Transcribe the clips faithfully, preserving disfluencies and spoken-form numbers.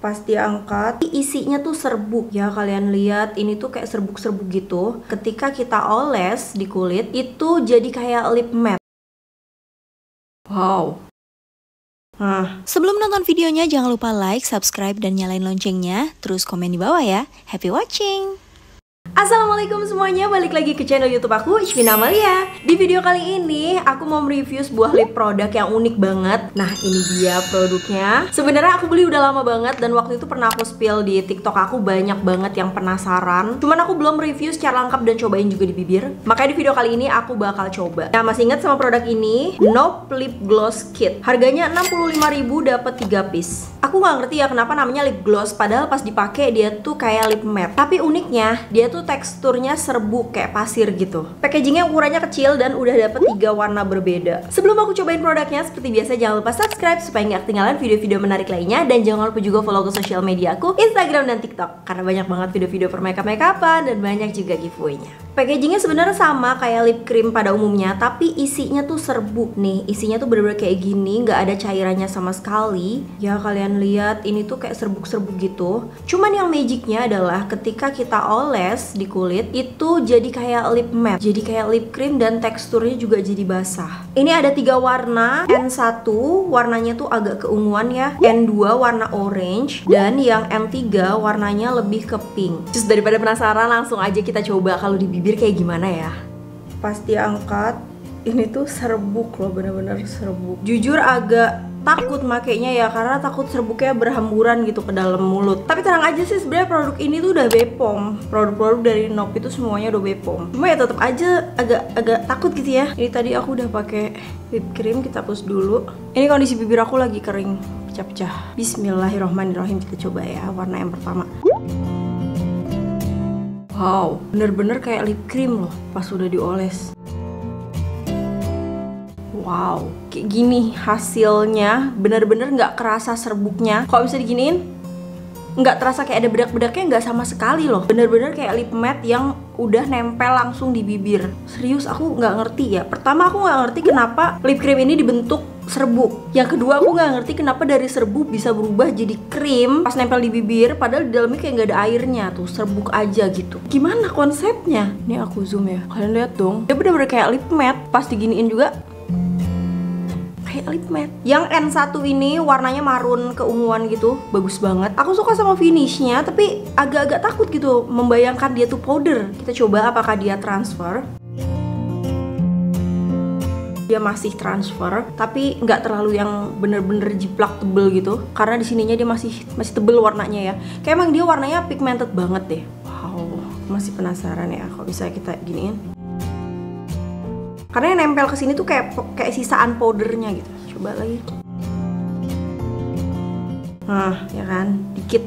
Pas diangkat, isinya tuh serbuk ya, kalian lihat ini tuh kayak serbuk-serbuk gitu. Ketika kita oles di kulit, itu jadi kayak lip matte. Wow. Nah, sebelum nonton videonya jangan lupa like, subscribe, dan nyalain loncengnya. Terus komen di bawah ya. Happy watching! Assalamualaikum semuanya, balik lagi ke channel YouTube aku, Ishvina Amalia. Di video kali ini aku mau mereview sebuah lip produk yang unik banget. Nah, ini dia produknya. Sebenarnya aku beli udah lama banget dan waktu itu pernah aku spill di TikTok aku, banyak banget yang penasaran. Cuman aku belum review secara lengkap dan cobain juga di bibir. Makanya di video kali ini aku bakal coba. Nah, masih ingat sama produk ini? Nope Lip Gloss Kit. Harganya enam puluh lima ribu dapat tiga piece. Aku nggak ngerti ya kenapa namanya lip gloss, padahal pas dipakai dia tuh kayak lip matte. Tapi uniknya dia tuh teksturnya serbuk kayak pasir gitu. Packagingnya ukurannya kecil dan udah dapet tiga warna berbeda. Sebelum aku cobain produknya, seperti biasa jangan lupa subscribe supaya nggak ketinggalan video-video menarik lainnya. Dan jangan lupa juga follow ke sosial media aku, Instagram dan TikTok, karena banyak banget video-video per makeup makeupan dan banyak juga giveaway-nya. Packagingnya sebenarnya sama kayak lip cream pada umumnya, tapi isinya tuh serbuk nih. Isinya tuh bener-bener kayak gini, nggak ada cairannya sama sekali. Ya kalian lihat ini tuh kayak serbuk-serbuk gitu. Cuman yang magicnya adalah ketika kita oles di kulit itu jadi kayak lip matte, jadi kayak lip cream dan teksturnya juga jadi basah. Ini ada tiga warna. N satu warnanya tuh agak keunguan ya, N dua warna orange, dan yang N tiga warnanya lebih ke pink. Terus daripada penasaran, langsung aja kita coba kalau di bibir kayak gimana ya. Pas diangkat ini tuh serbuk loh, bener-bener serbuk. Jujur agak takut makainya ya, karena takut serbuknya berhamburan gitu ke dalam mulut. Tapi tenang aja sih, sebenarnya produk ini tuh udah Bepom. Produk-produk dari Nope itu semuanya udah Bepom. Cuma ya tetap aja agak agak takut gitu ya. Ini tadi aku udah pakai lip cream, kita hapus dulu. Ini kondisi bibir aku lagi kering, pecah-pecah. Bismillahirrohmanirrohim, kita coba ya warna yang pertama. Wow, bener-bener kayak lip cream loh pas udah dioles. Wow, kayak gini hasilnya, bener-bener nggak kerasa serbuknya. Kok bisa diginiin? Nggak terasa kayak ada bedak-bedaknya, nggak sama sekali loh. Bener-bener kayak lip matte yang udah nempel langsung di bibir. Serius, aku nggak ngerti ya. Pertama aku nggak ngerti kenapa lip cream ini dibentuk serbuk. Yang kedua aku nggak ngerti kenapa dari serbuk bisa berubah jadi krim pas nempel di bibir, padahal di dalamnya kayak nggak ada airnya tuh, serbuk aja gitu. Gimana konsepnya? Ini aku zoom ya, kalian lihat dong. Dia bener-bener kayak lip matte, pas diginiin juga kayak lip matte. Yang N satu ini warnanya marun keunguan gitu, bagus banget. Aku suka sama finishnya, tapi agak-agak takut gitu membayangkan dia tuh powder. Kita coba apakah dia transfer. Dia masih transfer, tapi nggak terlalu yang bener-bener jiplak tebel gitu, karena di sininya dia masih masih tebel warnanya ya. Kayak emang dia warnanya pigmented banget deh. Wow, masih penasaran ya kok bisa kita giniin. Karena yang nempel ke sini tuh kayak kayak sisaan powdernya gitu. Coba lagi. Nah, ya kan, dikit.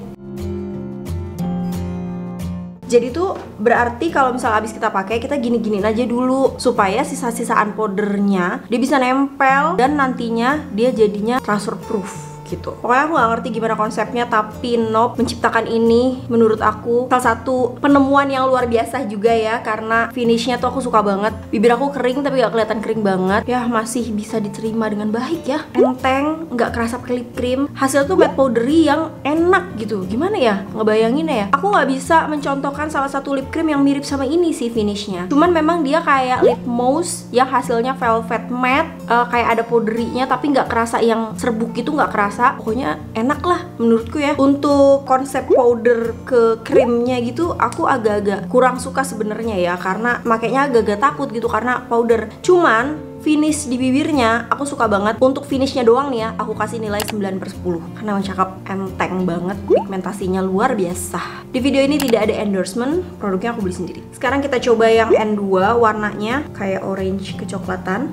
Jadi tuh berarti kalau misalnya abis kita pakai, kita gini-giniin aja dulu supaya sisa-sisaan powdernya dia bisa nempel dan nantinya dia jadinya transfer proof gitu. Pokoknya aku gak ngerti gimana konsepnya, tapi Nope menciptakan ini menurut aku salah satu penemuan yang luar biasa juga ya, karena finishnya tuh aku suka banget. Bibir aku kering tapi gak kelihatan kering banget ya, masih bisa diterima dengan baik ya, enteng, gak kerasa pakai lip cream. Hasil tuh matte powdery yang enak gitu. Gimana ya ngebayanginnya ya, aku gak bisa mencontohkan salah satu lip cream yang mirip sama ini sih finishnya. Cuman memang dia kayak lip mousse yang hasilnya velvet matte, uh, kayak ada powdery-nya tapi gak kerasa yang serbuk gitu, gak kerasa. Pokoknya enak lah menurutku ya. Untuk konsep powder ke krimnya gitu aku agak-agak kurang suka sebenarnya ya, karena makanya agak-agak takut gitu karena powder. Cuman finish di bibirnya aku suka banget. Untuk finishnya doang nih ya, aku kasih nilai sembilan per sepuluh karena emang cakep, enteng banget, pigmentasinya luar biasa. Di video ini tidak ada endorsement, produknya aku beli sendiri. Sekarang kita coba yang N dua, warnanya kayak orange kecoklatan.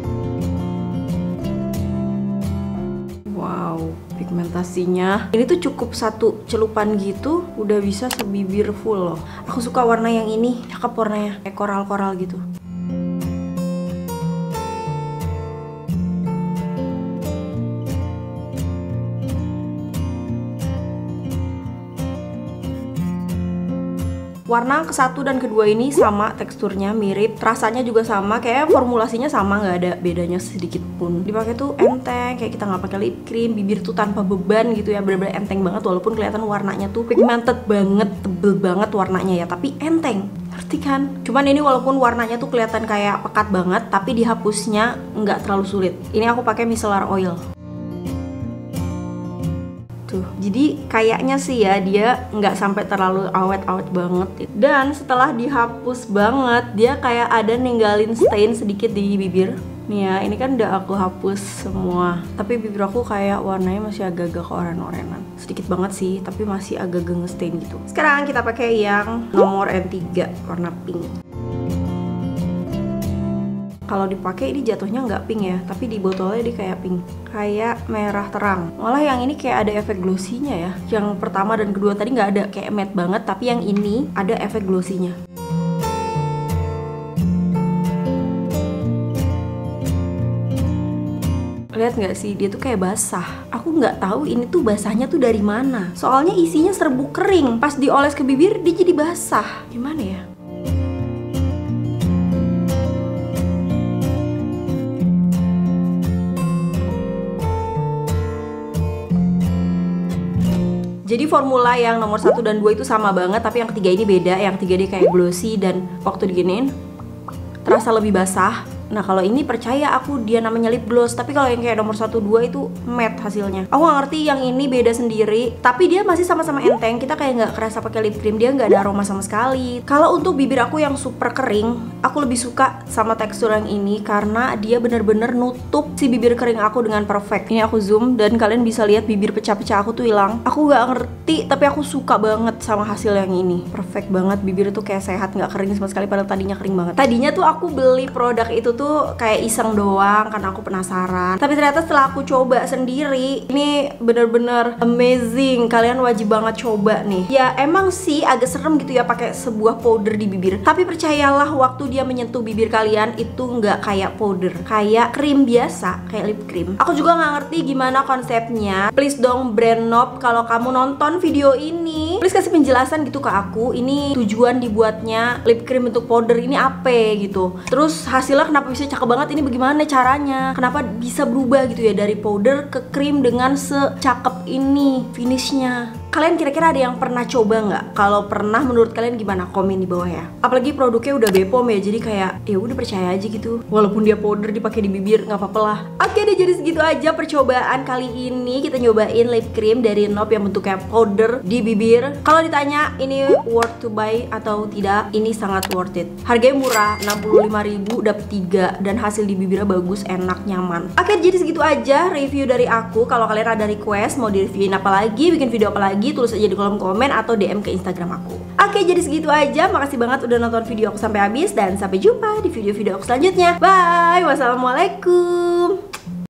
Wow, pigmentasinya ini tuh cukup satu celupan gitu udah bisa sebibir full loh. Aku suka warna yang ini, cakep warnanya, kayak koral-koral gitu. Warna ke satu dan kedua ini sama, teksturnya mirip, rasanya juga sama, kayak formulasinya sama, nggak ada bedanya sedikit pun. Dipakai tuh enteng, kayak kita nggak pakai lip cream, bibir tuh tanpa beban gitu ya, bener-bener enteng banget. Walaupun kelihatan warnanya tuh pigmented banget, tebel banget warnanya ya, tapi enteng. Ngerti kan? Cuman ini walaupun warnanya tuh kelihatan kayak pekat banget, tapi dihapusnya nggak terlalu sulit. Ini aku pakai micellar oil. Tuh, jadi kayaknya sih ya dia nggak sampai terlalu awet-awet banget. Dan setelah dihapus banget, dia kayak ada ninggalin stain sedikit di bibir. Nih ya, ini kan udah aku hapus semua. Tapi bibir aku kayak warnanya masih agak-agak keoren-orenan. Sedikit banget sih, tapi masih agak-agak nge-stain gitu. Sekarang kita pakai yang nomor N tiga, warna pink. Kalau dipakai ini jatuhnya nggak pink ya, tapi di botolnya dia kayak pink, kayak merah terang. Malah yang ini kayak ada efek glossinya ya. Yang pertama dan kedua tadi nggak ada, kayak matte banget, tapi yang ini ada efek glossinya. Lihat nggak sih, dia tuh kayak basah. Aku nggak tahu ini tuh basahnya tuh dari mana. Soalnya isinya serbuk kering, pas dioles ke bibir dia jadi basah. Gimana ya? Jadi formula yang nomor satu dan dua itu sama banget, tapi yang ketiga ini beda. Yang ketiga dia kayak glossy dan waktu diginiin terasa lebih basah. Nah kalau ini percaya aku dia namanya lip gloss, tapi kalau yang kayak nomor satu dua itu matte hasilnya. Aku gak ngerti yang ini beda sendiri, tapi dia masih sama-sama enteng. Kita kayak nggak kerasa pakai lip cream, dia nggak ada aroma sama sekali. Kalau untuk bibir aku yang super kering, aku lebih suka sama tekstur yang ini karena dia bener-bener nutup si bibir kering aku dengan perfect. Ini aku zoom dan kalian bisa lihat bibir pecah-pecah aku tuh hilang. Aku nggak ngerti, tapi aku suka banget sama hasil yang ini. Perfect banget, bibir tuh kayak sehat, nggak kering sama sekali. Padahal tadinya kering banget. Tadinya tuh aku beli produk itu tuh kayak iseng doang karena aku penasaran, tapi ternyata setelah aku coba sendiri ini bener-bener amazing. Kalian wajib banget coba nih. Ya emang sih agak serem gitu ya pakai sebuah powder di bibir, tapi percayalah waktu dia menyentuh bibir kalian itu nggak kayak powder, kayak krim biasa, kayak lip cream. Aku juga nggak ngerti gimana konsepnya. Please dong brand Nob, kalau kamu nonton video ini please kasih penjelasan gitu ke aku, ini tujuan dibuatnya lip cream untuk powder ini apa gitu. Terus hasilnya kenapa bisa cakep banget, ini bagaimana caranya, kenapa bisa berubah gitu ya dari powder ke krim dengan secakep ini finishnya. Kalian kira-kira ada yang pernah coba nggak? Kalau pernah, menurut kalian gimana? Komen di bawah ya. Apalagi produknya udah Bepom ya, jadi kayak ya udah percaya aja gitu. Walaupun dia powder dipakai di bibir nggak apa-apa lah. Oke deh, jadi segitu aja percobaan kali ini. Kita nyobain lip cream dari Nob yang bentuknya powder di bibir. Kalau ditanya ini worth to buy atau tidak, ini sangat worth it. Harganya murah, enam puluh lima ribu dapat tiga, dan hasil di bibirnya bagus, enak, nyaman. Oke, jadi segitu aja review dari aku. Kalau kalian ada request mau di reviewin apa lagi, bikin video apa lagi, tulis aja di kolom komen atau D M ke Instagram aku. Oke, jadi segitu aja. Makasih banget udah nonton video aku sampai habis, dan sampai jumpa di video-video aku selanjutnya. Bye. Wassalamualaikum.